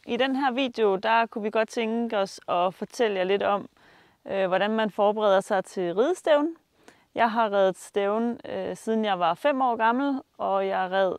I den her video, der kunne vi godt tænke os at fortælle jer lidt om, hvordan man forbereder sig til ridestævn. Jeg har redet stævn siden jeg var 5 år gammel, og jeg har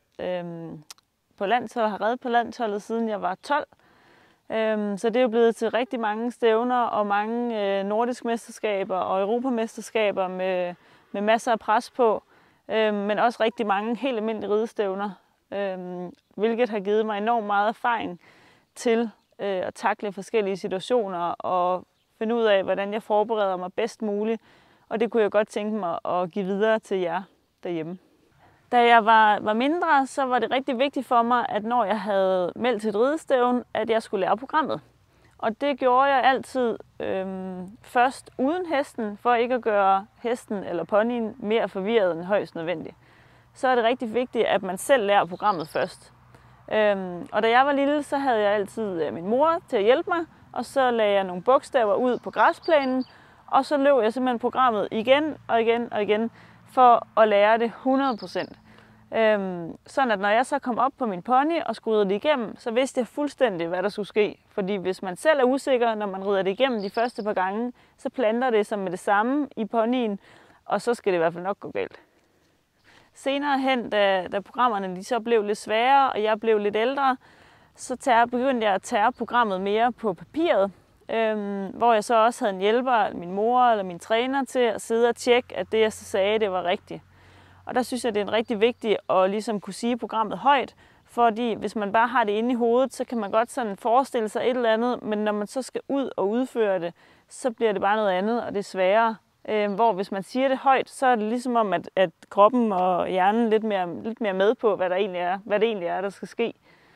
redet på landsholdet siden jeg var 12. Så det er jo blevet til rigtig mange stævner og mange nordiske mesterskaber og europamesterskaber med masser af pres på, men også rigtig mange helt almindelige ridestævner, hvilket har givet mig enormt meget erfaring til at takle forskellige situationer og finde ud af, hvordan jeg forbereder mig bedst muligt. Og det kunne jeg godt tænke mig at give videre til jer derhjemme. Da jeg var mindre, så var det rigtig vigtigt for mig, at når jeg havde meldt til et ridestævn, at jeg skulle lære programmet. Og det gjorde jeg altid først uden hesten, for ikke at gøre hesten eller ponyen mere forvirret end højst nødvendigt. Så er det rigtig vigtigt, at man selv lærer programmet først. Og da jeg var lille, så havde jeg altid min mor til at hjælpe mig, og så lagde jeg nogle bogstaver ud på græsplænen, og så løb jeg simpelthen programmet igen og igen og igen, for at lære det 100%. Sådan at når jeg så kom op på min pony og skulle ride det igennem, så vidste jeg fuldstændig, hvad der skulle ske. Fordi hvis man selv er usikker, når man rider det igennem de første par gange, så planter det sig med det samme i ponyen, og så skal det i hvert fald nok gå galt. Senere hen, da programmerne så blev lidt sværere, og jeg blev lidt ældre, så begyndte jeg at tage programmet mere på papiret, hvor jeg så også havde en hjælper, min mor eller min træner, til at sidde og tjekke, at det jeg så sagde, det var rigtigt. Og der synes jeg, det er rigtig vigtigt at ligesom kunne sige programmet højt, fordi hvis man bare har det inde i hovedet, så kan man godt sådan forestille sig et eller andet, men når man så skal ud og udføre det, så bliver det bare noget andet, og det er sværere. Hvor hvis man siger det højt, så er det ligesom om, at kroppen og hjernen lidt mere med på, hvad det egentlig er, der skal ske.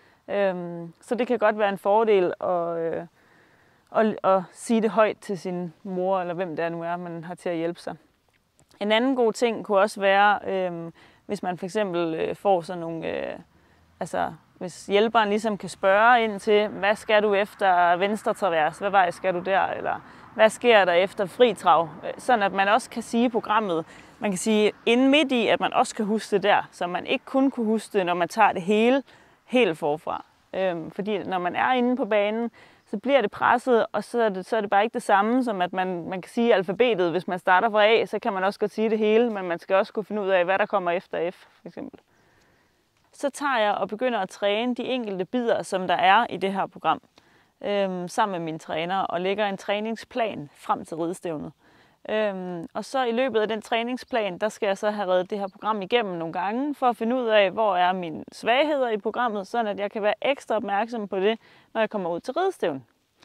Så det kan godt være en fordel at sige det højt til sin mor, eller hvem det nu er, man har til at hjælpe sig. En anden god ting kunne også være, hvis man for eksempel får sådan nogle, hvis hjælperen ligesom kan spørge ind til, hvad skal du efter venstre travers, hvad vej skal du der, eller hvad sker der efter fri trav, sådan at man også kan sige programmet, man kan sige inden midt i, at man også kan huske det der, så man ikke kun kunne huske det, når man tager det hele helt forfra. Fordi når man er inde på banen, så bliver det presset, og så er det bare ikke det samme, som at man kan sige alfabetet. Hvis man starter fra A, så kan man også godt sige det hele, men man skal også kunne finde ud af, hvad der kommer efter F, for eksempel. Så tager jeg og begynder at træne de enkelte bidder, som der er i det her program, sammen med min træner, og lægger en træningsplan frem til ridestævnet. Og så i løbet af den træningsplan, der skal jeg så have reddet det her program igennem nogle gange, for at finde ud af, hvor er mine svagheder i programmet, sådan at jeg kan være ekstra opmærksom på det, når jeg kommer ud til ridestævn.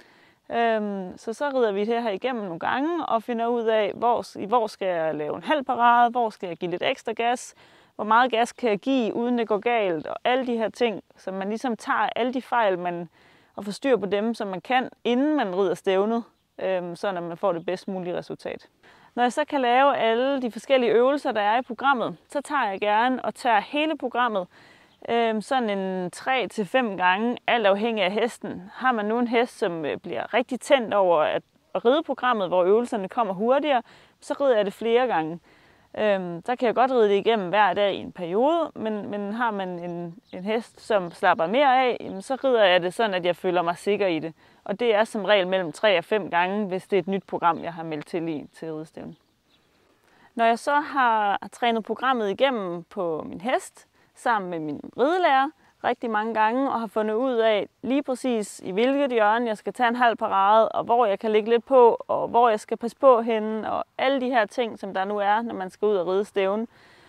Så rider vi det her igennem nogle gange, og finder ud af, hvor skal jeg lave en halv parade, hvor skal jeg give lidt ekstra gas, hvor meget gas kan jeg give, uden det går galt, og alle de her ting, så man ligesom tager alle de fejl, og får styr på dem, som man kan, inden man rider stævnet, sådan at man får det bedst mulige resultat. Når jeg så kan lave alle de forskellige øvelser, der er i programmet, så tager jeg gerne og tager hele programmet sådan en 3 til 5 gange, alt afhængig af hesten. Har man nu en hest, som bliver rigtig tændt over at ride programmet, hvor øvelserne kommer hurtigere, så rider jeg det flere gange. Der kan jeg godt ride det igennem hver dag i en periode, men har man en hest, som slapper mere af, så rider jeg det sådan, at jeg føler mig sikker i det. Og det er som regel mellem 3 og 5 gange, hvis det er et nyt program, jeg har meldt til ridestævn. Når jeg så har trænet programmet igennem på min hest, sammen med min ridelærer, rigtig mange gange, og har fundet ud af lige præcis i hvilket hjørne jeg skal tage en halv parade, og hvor jeg kan ligge lidt på, og hvor jeg skal passe på henne, og alle de her ting, som der nu er, når man skal ud og ride stævn.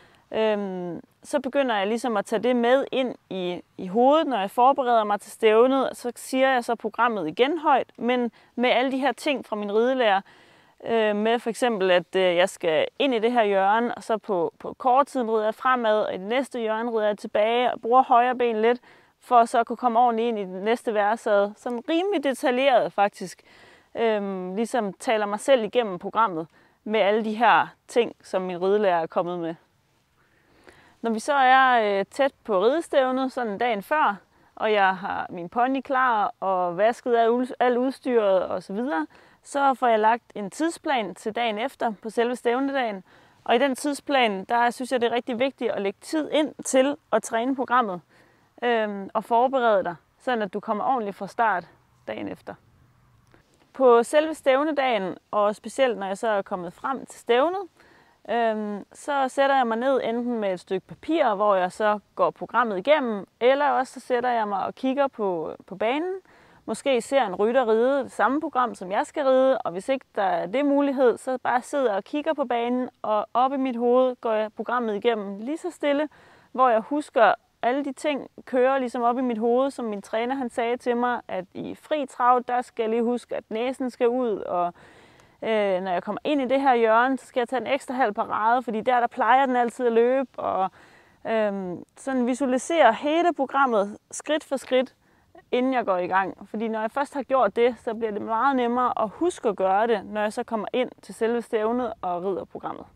Så begynder jeg ligesom at tage det med ind i hovedet, når jeg forbereder mig til stævnet, så siger jeg så programmet igen højt, men med alle de her ting fra min ridelærer, med for eksempel, at jeg skal ind i det her hjørne, og så på kort tid rider jeg fremad, og i det næste hjørne rider jeg tilbage og bruger højre ben lidt, for så at kunne komme ordentligt ind i det næste værsad. Sådan rimelig detaljeret faktisk, ligesom taler mig selv igennem programmet med alle de her ting, som min ridelærer er kommet med. Når vi så er tæt på ridestævnet, sådan dagen før, og jeg har min pony klar og vasket alt udstyret osv., så får jeg lagt en tidsplan til dagen efter på selve stævnedagen. Og i den tidsplan, der synes jeg, det er rigtig vigtigt at lægge tid ind til at træne programmet og forberede dig. sådan at du kommer ordentligt fra start dagen efter. På selve stævnedagen, og specielt når jeg så er kommet frem til stævnet, så sætter jeg mig ned enten med et stykke papir, hvor jeg så går programmet igennem, eller også så sætter jeg mig og kigger på banen. Måske ser en rytter ride det samme program, som jeg skal ride, og hvis ikke der er det mulighed, så bare sidder jeg og kigger på banen, og op i mit hoved går jeg programmet igennem lige så stille, hvor jeg husker alle de ting kører ligesom op i mit hoved, som min træner han sagde til mig, at i fri trav, der skal jeg lige huske, at næsen skal ud, og når jeg kommer ind i det her hjørne, så skal jeg tage en ekstra halv parade, fordi der plejer den altid at løbe, og sådan visualisere hele programmet skridt for skridt, inden jeg går i gang. Fordi når jeg først har gjort det, så bliver det meget nemmere at huske at gøre det, når jeg så kommer ind til selve stævnet og rider programmet.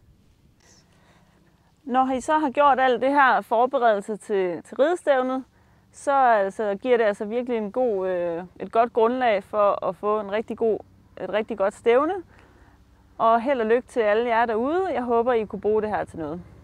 Når I så har gjort alt det her forberedelse til ridestævnet, så giver det altså virkelig et godt grundlag for at få et rigtig godt stævne. Og held og lykke til alle jer derude. Jeg håber, I kunne bruge det her til noget.